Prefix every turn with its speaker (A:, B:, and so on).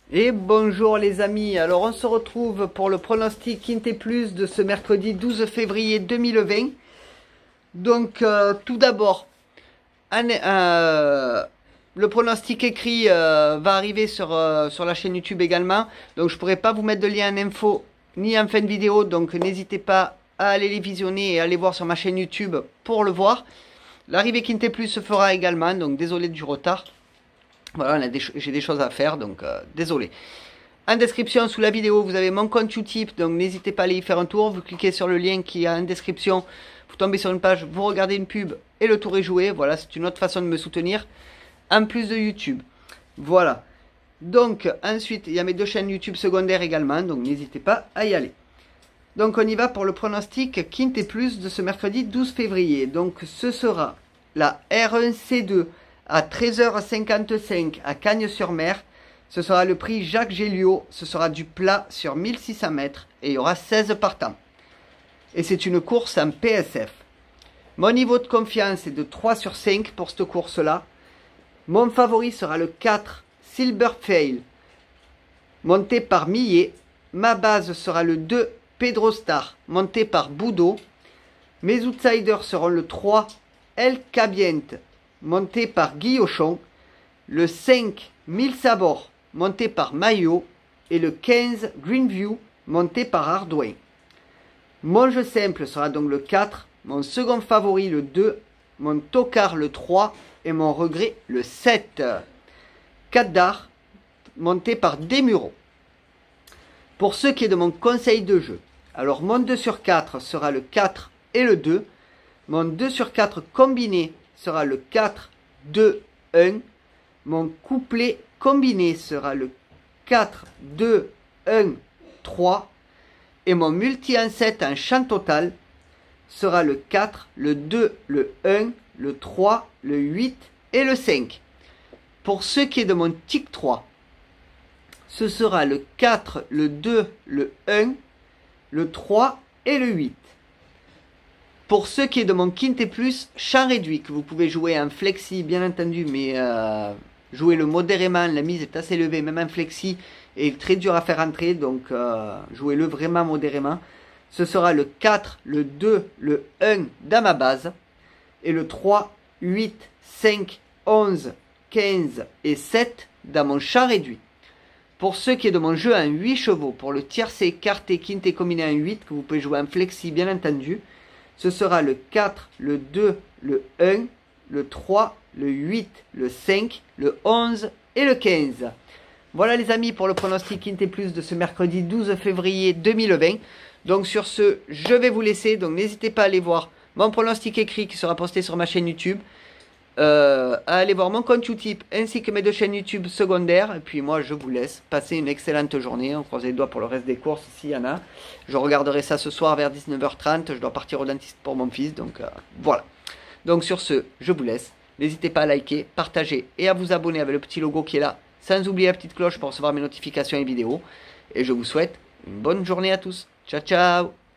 A: Et bonjour les amis, alors on se retrouve pour le pronostic Quinté Plus de ce mercredi 12 février 2020. Donc tout d'abord, le pronostic écrit va arriver sur la chaîne YouTube également. Donc je pourrai pas vous mettre de lien en info ni en fin de vidéo, donc n'hésitez pas à aller les visionner et aller voir sur ma chaîne YouTube pour le voir. L'arrivée Quinté Plus se fera également, donc désolé du retard. Voilà, j'ai des choses à faire, donc désolé. En description sous la vidéo, vous avez mon compte Utip, donc n'hésitez pas à aller y faire un tour. Vous cliquez sur le lien qui est en description, vous tombez sur une page, vous regardez une pub et le tour est joué. Voilà, c'est une autre façon de me soutenir, en plus de YouTube. Voilà. Donc ensuite, il y a mes deux chaînes YouTube secondaires également, donc n'hésitez pas à y aller. Donc on y va pour le pronostic Quinté Plus de ce mercredi 12 février. Donc ce sera la R1C2 à 13h55 à Cagnes-sur-Mer. Ce sera le prix Jacques Géliot. Ce sera du plat sur 1600 mètres et il y aura 16 partants. Et c'est une course en PSF. Mon niveau de confiance est de 3 sur 5 pour cette course-là. Mon favori sera le 4 Silver Fail, monté par Millet. Ma base sera le 2 Pedro Star, monté par Boudot. Mes outsiders seront le 3 El Cabiente, monté par Guillochon, le 5 1000 Sabords, monté par Maillot, et le 15 Greenview, monté par Ardouin. Mon jeu simple sera donc le 4, mon second favori le 2, mon tocard le 3 et mon regret le 7. 4 d'art, monté par Desmureaux. Pour ce qui est de mon conseil de jeu, alors mon 2 sur 4 sera le 4 et le 2, mon 2 sur 4 combiné sera le 4, 2, 1. Mon couplet combiné sera le 4, 2, 1, 3. Et mon multi en 7 en chant total sera le 4, le 2, le 1, le 3, le 8 et le 5. Pour ce qui est de mon tic 3, ce sera le 4, le 2, le 1, le 3 et le 8. Pour ce qui est de mon Quinté Plus, champ réduit, que vous pouvez jouer en flexi, bien entendu, mais jouez-le modérément, la mise est assez élevée, même en flexi, et très dur à faire entrer, donc jouez-le vraiment modérément. Ce sera le 4, le 2, le 1 dans ma base, et le 3, 8, 5, 11, 15 et 7 dans mon champ réduit. Pour ce qui est de mon jeu en 8 chevaux, pour le tiercé, quarté, quinté combiné en 8, que vous pouvez jouer en flexi, bien entendu, ce sera le 4, le 2, le 1, le 3, le 8, le 5, le 11 et le 15. Voilà les amis pour le pronostic Quinté Plus de ce mercredi 12 février 2020. Donc sur ce, je vais vous laisser. Donc n'hésitez pas à aller voir mon pronostic écrit qui sera posté sur ma chaîne YouTube. À aller voir mon compte Utip ainsi que mes deux chaînes YouTube secondaires. Et puis moi je vous laisse passer une excellente journée. On croise les doigts pour le reste des courses s'il y en a. Je regarderai ça ce soir vers 19h30. Je dois partir au dentiste pour mon fils. Donc voilà. Donc sur ce, je vous laisse. N'hésitez pas à liker, partager et à vous abonner avec le petit logo qui est là. Sans oublier la petite cloche pour recevoir mes notifications et vidéos. Et je vous souhaite une bonne journée à tous. Ciao ciao.